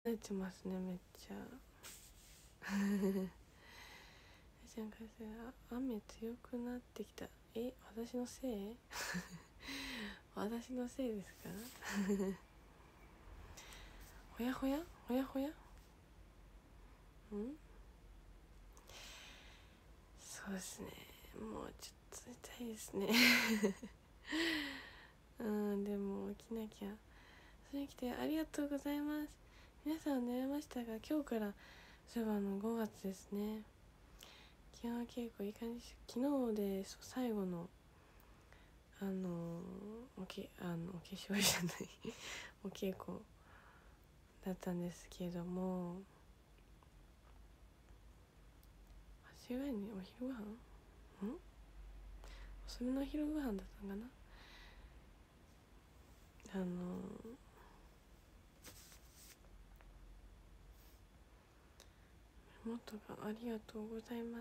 慣れてますね、めっちゃなんか雨強くなってきた。私のせい私のせいですかほやほやほやほやそうですね、もうちょっと痛いですねでも起きなきゃ。それに来てありがとうございます。皆さん寝れましたが、今日からそういえば5月ですね。昨日稽古いい感じ。昨日で最後のお化粧じゃないお稽古だったんですけれども、8時ぐらいにお昼ご飯遅めのお昼ご飯だったのかな。メモとかありがとうございます。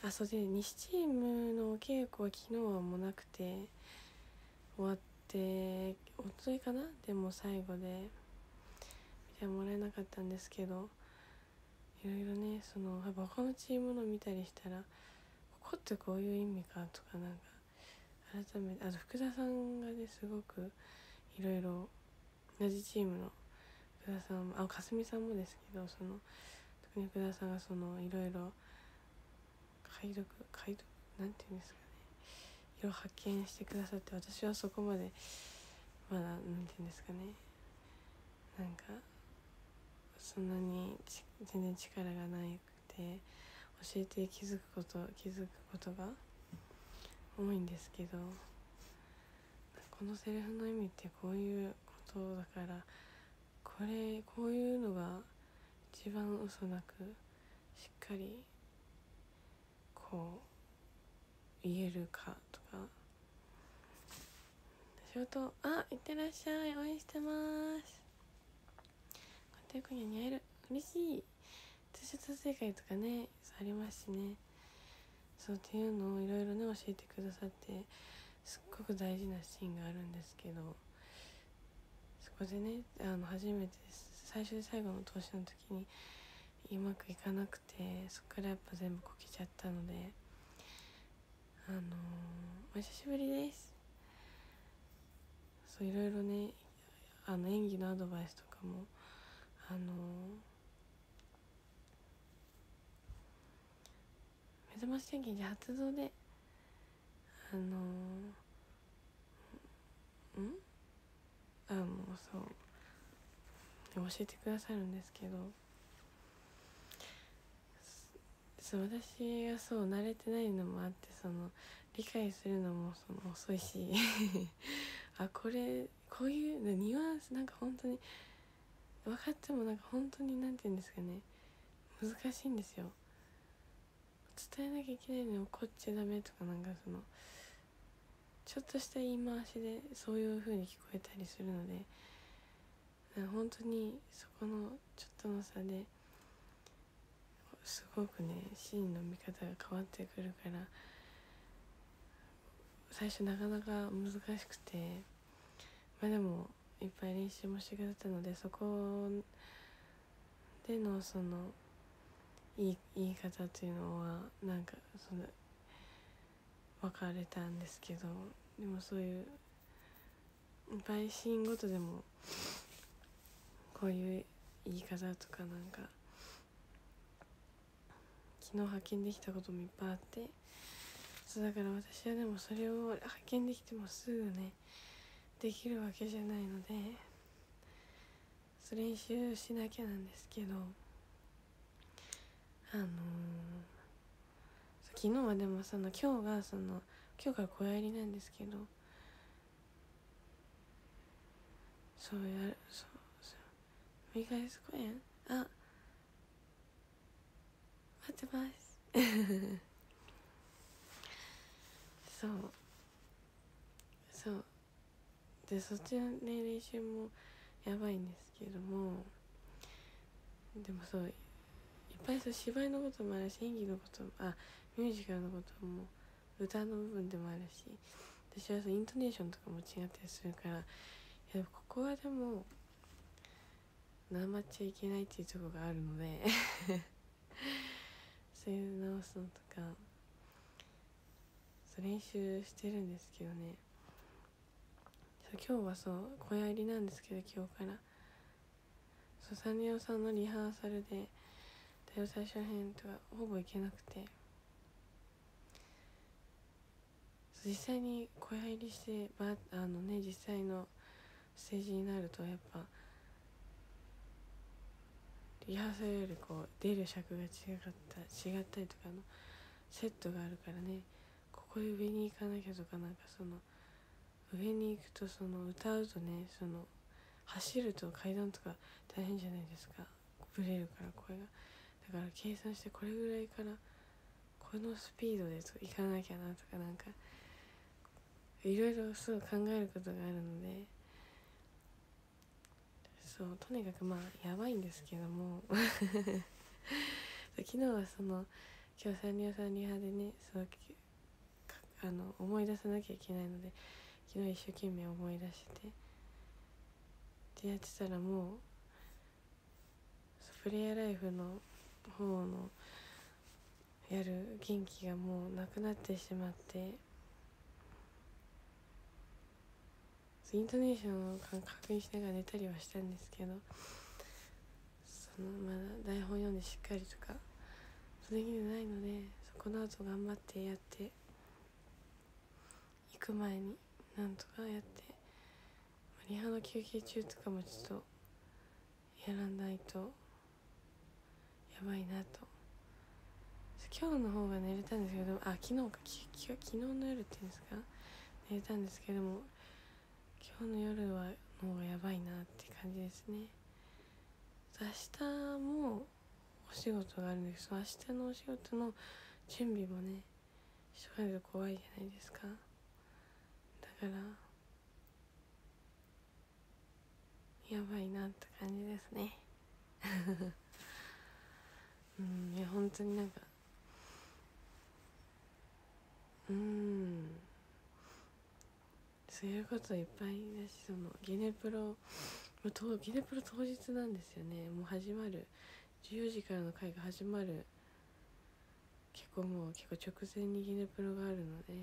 そうで、西チームのお稽古は昨日はもうなくて、終わっておとといかな。でも最後で見てもらえなかったんですけど、いろいろね、やっぱ他のチームの見たりしたら、ここってこういう意味かとか、なんか改めて、あと福田さんがね、すごくいろいろ、同じチームの福田さん、かすみさんもですけど、特に福田さんがいろいろ解読なんていうんですかね、いろいろ発見してくださって、私はそこまでまだなんていうんですかね、なんかそんなに全然力がなくて、教えて気づくことが多いんですけど、このセリフの意味ってこういうことだから、こういうのが一番嘘なくしっかりこう言えるかとか。仕事いってらっしゃい、応援してます。家庭今夜に会える、嬉しい。通所達成会とかねありますしね。そうっていうのをいろいろね教えてくださって、すっごく大事なシーンがあるんですけど、そこでね初めて最初で最後の投資の時にうまくいかなくて、そこからやっぱ全部こけちゃったので、お久しぶりです。そういろいろね演技のアドバイスとかも目覚まし天気で発動でもうそう教えてくださるんですけど、私が慣れてないのもあって、理解するのも遅いしこういうニュアンスなんか本当に分かっても、なんか本当になんて言うんですかね、難しいんですよ。伝えなきゃいけないのに怒っちゃダメとか、なんかちょっとした言い回しでそういう風に聞こえたりするので、本当にそこのちょっとの差ですごくねシーンの見方が変わってくるから、最初なかなか難しくて、でもいっぱい練習もしてくれたので、そこでの言い方というのはなんか分かれたんですけど、でもそういういっぱいシーンごとでもこういう言い方とか、なんか昨日発見できたこともいっぱいあって、だから私はでもそれを発見できてもすぐねできるわけじゃないので、練習しなきゃなんですけど、昨日はでも今日から小やりなんですけど、見返す公演待ってますそうで、そっちのね練習もやばいんですけども、でもいっぱい芝居のこともあるし、演技のこともミュージカルのことも歌の部分でもあるし、私はイントネーションとかも違ったりするから、いやここはでも、やっぱりこういう風に言葉を選ぶっていうのは、なんか、その、分かれたんですけど、でもそういういい方というのはなんか、その、ちょっとの差でそういう風に聞こえたりするので、本当になまっちゃいけないっていうところがあるのでそういう直すのとか練習してるんですけどね。今日は小屋入りなんですけど、今日からサンリオさんのリハーサルで多様最初編とかほぼ行けなくて、実際に小屋入りして実際のステージになるとやっぱリハーサルより出る尺が違ったりとかのセットがあるからね、ここで上に行かなきゃとか、上に行くと歌うとね、走ると階段とか大変じゃないですか、ブレるから声が。だから計算してこれぐらいからこのスピードで行かなきゃなとか、いろいろ考えることがあるので、とにかくやばいんですけども昨日は今日サンリオさんリハでね、思い出さなきゃいけないので、昨日一生懸命思い出してでやってたら、もうプレイヤーライフの方のやる元気がもうなくなってしまって、イントネーションを確認しながら寝たりはしたんですけど、まだ台本読んでしっかりとかできてないので、この後頑張ってやって行く前になんとかやって、リハの休憩中とかもちょっとやらないとやばいなと。今日の方が寝れたんですけど、昨日の夜っていうんですか、寝れたんですけども、今日の夜はの方がやばいなって感じですね。明日もお仕事があるんですけど、明日のお仕事の準備もねしとかないと怖いじゃないですか。だからやばいなって感じですねいや本当にそういうこといっぱいだし、ギネプロ当日なんですよね。もう始まる14時からの会が始まる結構直前にギネプロがあるので、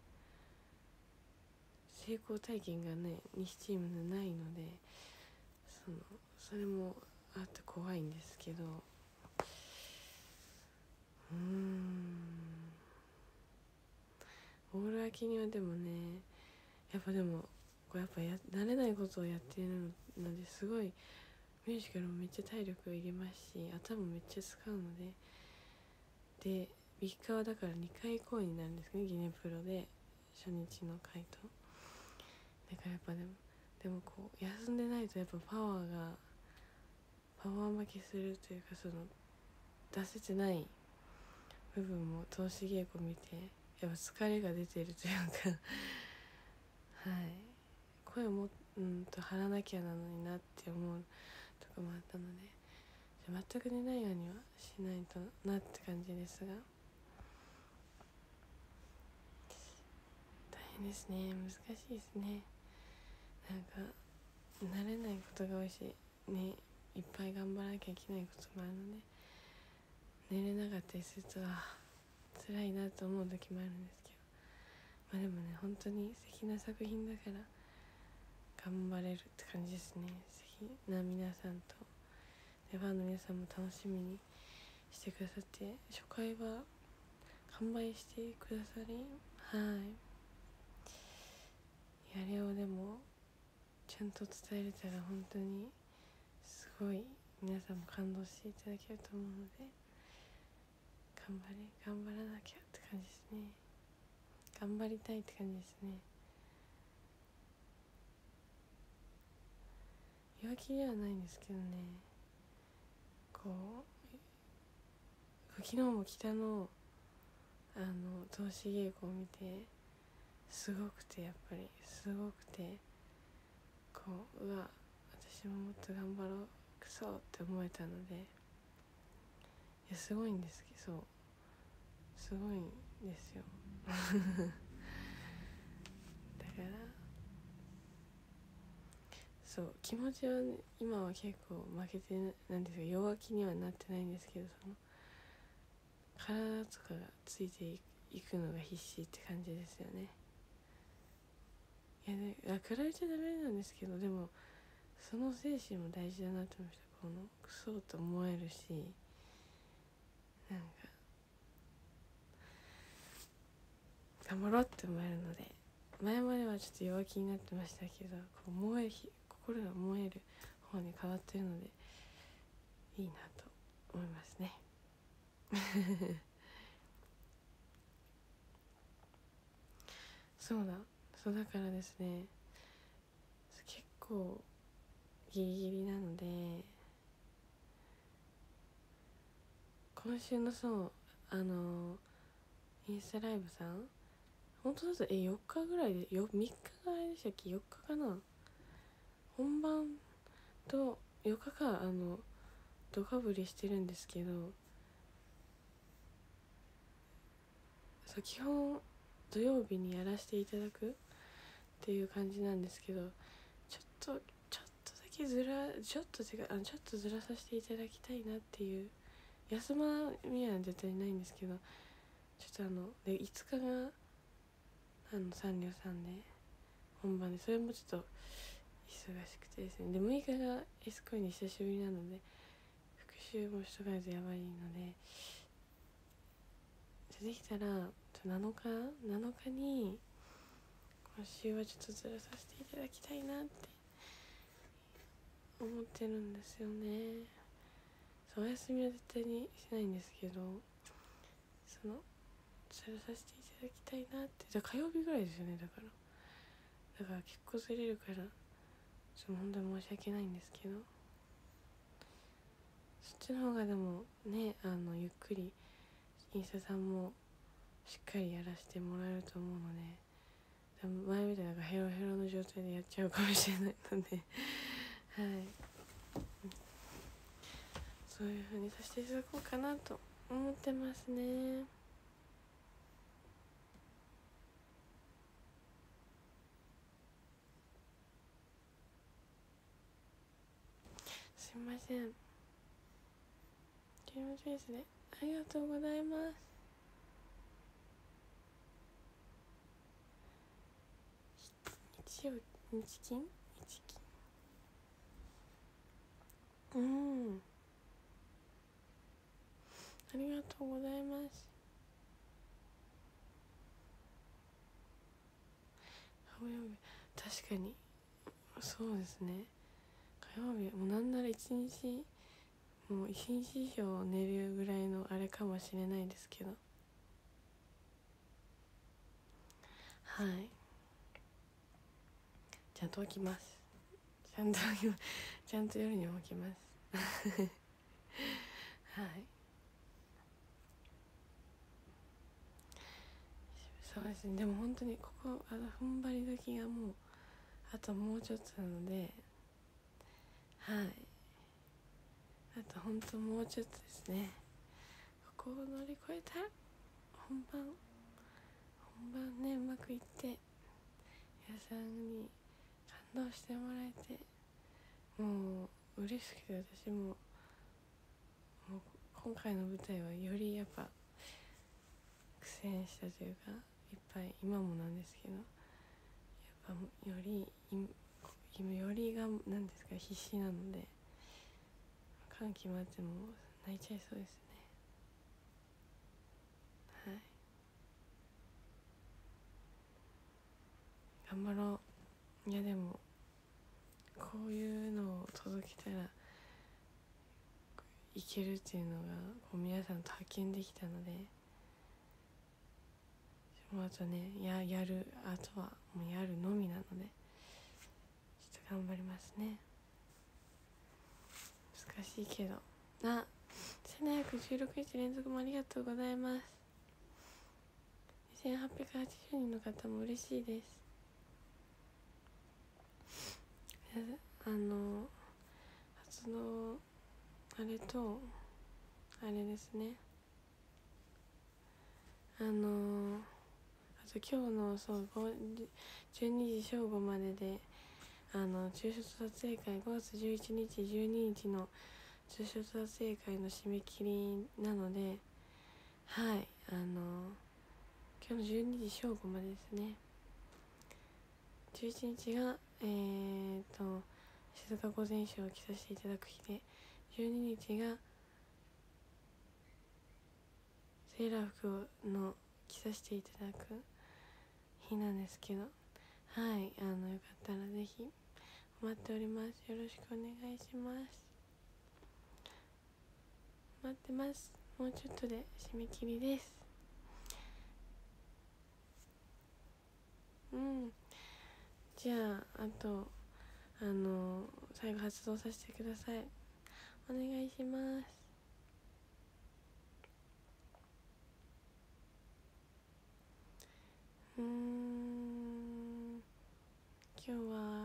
成功体験がね西チームでないので、それもあって怖いんですけど、オール明けにはでもね、やっぱ慣れないことをやっているのですごいミュージカルもめっちゃ体力いりますし、頭めっちゃ使うので3日はだから2回公演になるんですね、ギネプロで初日の回と。だからやっぱでも休んでないとやっぱパワー負けするというか、出せてない部分も通し稽古見てやっぱ疲れが出てるというかはい声も張らなきゃなのになって思うとかもあったので、全く寝ないようにはしないとなって感じですが、大変ですね、難しいですね。慣れないことが多いしね、いっぱい頑張らなきゃいけないこともあるので、寝れなかったりすると辛いなと思う時もあるんですけど、でもね本当に素敵な作品だから頑張れるって感じですね。素敵な皆さんとファンの皆さんも楽しみにしてくださって、初回は完売してくださり、あれをでもちゃんと伝えれたら本当にすごい皆さんも感動していただけると思うので、頑張らなきゃって感じですね。頑張りたいって感じですね。弱気ではないんですけどね、昨日も北の通し稽古を見てすごくて、やっぱりすごくて、うわ私ももっと頑張ろうくそって思えたので、いやすごいんですけど、すごいんですよだからそう気持ちは、ね、今は結構負けてなんですが弱気にはなってないんですけど、その体とかがついていくのが必死って感じですよね。いやね、比べちゃダメなんですけど、でもその精神も大事だなと思いました。このクソと思えるし、なんか頑張ろうって思えるので、前まではちょっと弱気になってましたけど、こう心が燃える方に変わってるのでいいなと思いますね。そうだからですね、結構ギリギリなので、今週のインスタライブさん、本当だと4日ぐらいで3日があれでしたっけ、4日かな、本番と4日かドカぶりしてるんですけど、そう基本土曜日にやらせていただくっていう感じなんですけど、ちょっとだけずらさせていただきたいなっていう、休まみは絶対ないんですけど、ちょっとで5日がサンリオさんで本番で、それもちょっと忙しくてですね、で6日がエスコイに久しぶりなので復習もしとかないとやばいので、できたら7日に今週はちょっとずらさせていただきたいなって思ってるんですよね。そう、お休みは絶対にしないんですけど、そのずらさせていただきたいなって。じゃあ火曜日ぐらいですよね。だから結構ずれるから、本当に申し訳ないんですけど、そっちの方がでもね、ゆっくりインスタさんもしっかりやらせてもらえると思うので、前みたいなヘロヘロの状態でやっちゃうかもしれないのではい、そういう風にさせていただこうかなと思ってますね。すいません、気持ちいいですね。ありがとうございます。日曜日金ありがとうございます。火曜日、確かにそうですね。火曜日もうなんならもう一日以上寝るぐらいのあれかもしれないですけど、はい、ちゃんと起きます。ちゃんと夜に起きますはい、そうですね。でも本当にここ踏ん張り時がもうもうちょっとなので、はい、あと本当もうちょっとですね。ここを乗り越えたら本番ね、うまくいって皆さんに感動してもらえて、もう嬉しくて、私も今回の舞台はよりやっぱ苦戦したというか、いっぱい今もなんですけど、やっぱよりが何ですか、必死なので、感極まっても泣いちゃいそうですね。はい、頑張ろう。いやでもこういうのを届けたらいけるっていうのが皆さんと発見できたので、もうあとね、やる、あとはもうやるのみなので、ちょっと頑張りますね。難しいけど1716日連続もありがとうございます。2880人の方も嬉しいです。初のあれとあれですね、あと今日の12時正午まででツーショット撮影会5月11日12日のツーショット撮影会の締め切りなので、はい、今日の12時正午までですね。11日が静岡御前賞を着させていただく日で、12日がセーラー服の着させていただく日なんですけど、はい、よかったらぜひ待っております。よろしくお願いします。待ってます。もうちょっとで締め切りです。じゃあと最後発動させてください。お願いします。今日は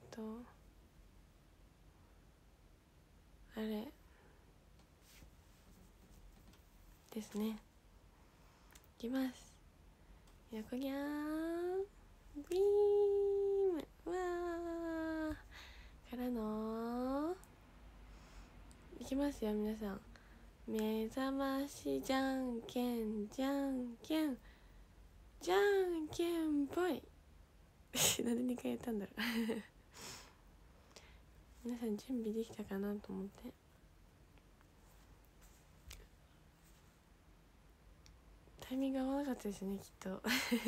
あれですね。いきます。横にゃーんビームわーからのいきますよ皆さん。目覚ましじゃんけんじゃんけんじゃんけんぽいなんで2回言ったんだろう皆さん準備できたかなと思って。タイミング合わなかったですねきっと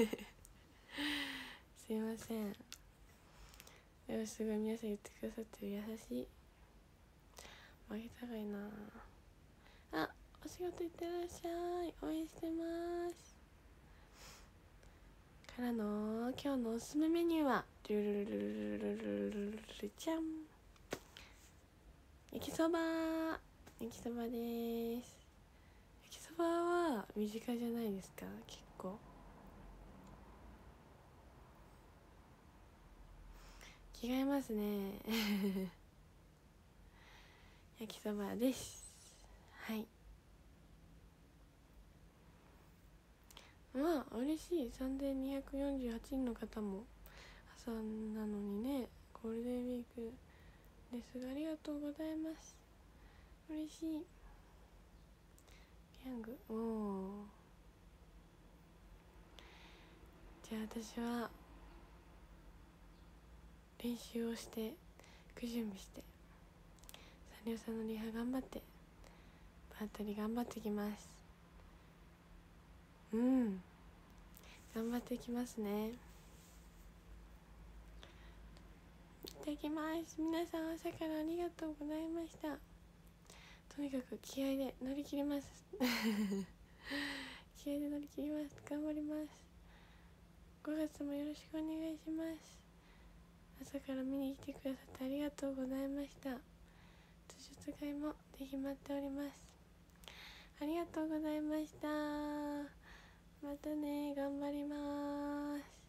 すいません。でもすごい皆さん言ってくださってる。優しい。負けたがいなあ。お仕事行ってらっしゃい。応援してますからの今日のおすすめメニューはルルルルルルルルルルちゃん焼きそば。焼きそばです。焼きそばは身近じゃないですか。結構着替えますね焼きそばです。はい。まあ嬉しい。3248人の方も朝なのにね、ゴールデンウィークですが、ありがとうございます。嬉しい。ギャングじゃあ私は練習をして準備してサンリオさんのリハ頑張ってバッタリ頑張ってきます。頑張ってきますね。いただきます。皆さん朝からありがとうございました。とにかく気合で乗り切ります気合で乗り切ります。頑張ります。5月もよろしくお願いします。朝から見に来てくださってありがとうございました。図書会もぜひ待っております。ありがとうございました。またね、頑張ります。